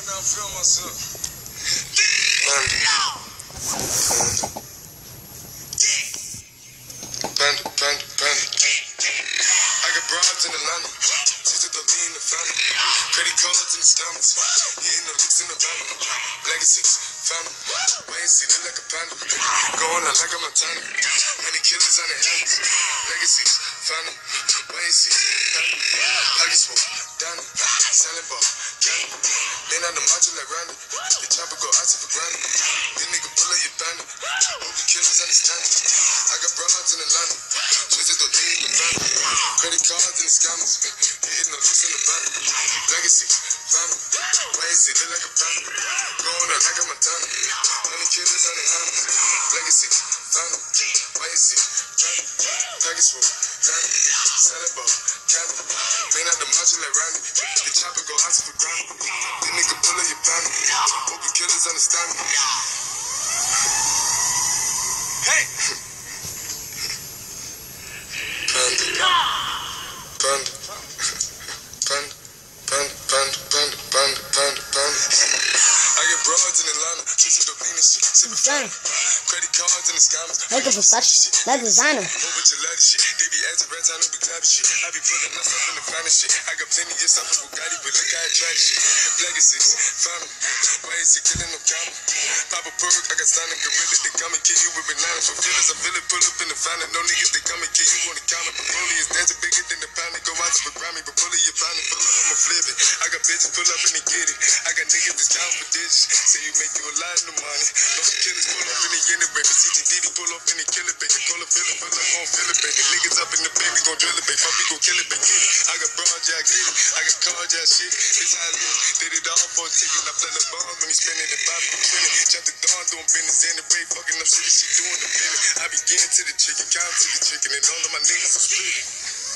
now feel myself. Panda. I got broads in Atlanta. She's the lean in the family. Credit cards in the stomachs. Hitting the licks in the van. Legacies, family. Wait, see, look like a panda. Going out like a Montana. Many killers on the hands. Legacies, family. Wait, see, family. Pocket smoke, Danny. Selling ball, candy. Lean out the macho like Randy. The chopper go out for granted. This nigga pull up your bandit. Hope the killers understand it. I got broads in Atlanta. Twisted the lean in the family. Credit cards and the scammers. Hitting the licks in the van. Legacy, family. Wait, see, look like a panda. Going out like a Montana. Many killers on the hands. Legacy, family. Wait, see, family. Package full, Danny. Selling ball, candy. Lean out the macho like Randy. The chopper go out for granted. This nigga pull up your bandit. Hope the killers understand me. Hey! Panda. I get broads in Atlanta, twisted up lean and shit, sipping fat. Credit cards and the scammers. Looking for such that designer. Whole bunch of lady shit. They be acting rats, I know be clapping shit. I be putting myself in the finest shit. I got plenty of stuff with Bugatti, but look how I try this shit. Legacies, family. Why is it killing no comma? Pop a perk, I got signed a gorilla. They come and kill you with bananas for feelings. I feel it, pull up in the finest. No niggas, they come and kill you on the counter. Broly is dancing bigger than the pound. They go out to the Grammy, but pull it, you find it. Pull up, I'ma flip it. I got bitches pull up and they get it. I got niggas that's down for this. Say you make you a lot of money. No killers pull up in the unit, baby. CTD pull up in the killer, baby. Call a feeling, pull up, gon' feel it, baby. Niggas up in the baby, gon' drill it, baby. Fuck, we gon' kill it, baby. I got broad, yeah, I get it. I got card, yeah, shit. It's how I live. Did it all for a ticket. I play the bombs when he spinning the Bobby, I'm spinning. Chop the dawn, doing business in the break. Fucking up shit, she doing the billing. I begin to the chicken, count to the chicken, and all of my niggas are splitting.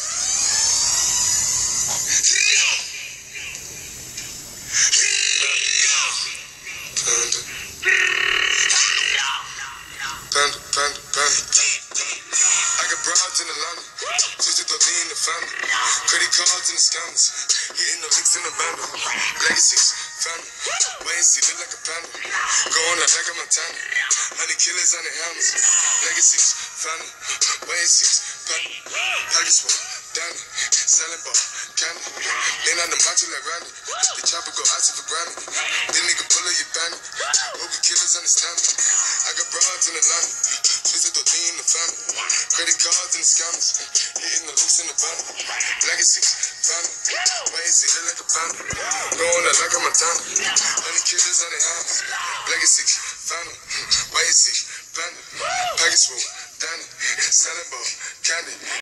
Panda. I got broads in Atlanta, twisted the lean in the family. Credit cards and the scammers, hitting the licks in the band. Legacies, family. Wait, see, look like a panda. Going out like a Montana. Honey killers on the hammers. Legacies, family. Wait, see, family. Package full, Danny. Selling ball, candy. Lean on the macho like Randy. The chopper go out for granted. This nigga pull up your bandit. Hope the killers understand me. I got broads in Atlanta, twisted the lean in the family. Credit cards and the scammers, hitting the licks in the van. Legacies, family. Wait, see, look like a panda. Going out like a Montana. Honey killers on the hands. Legacies, family. Wait, see, family. Package full, Danny. Selling ball, candy.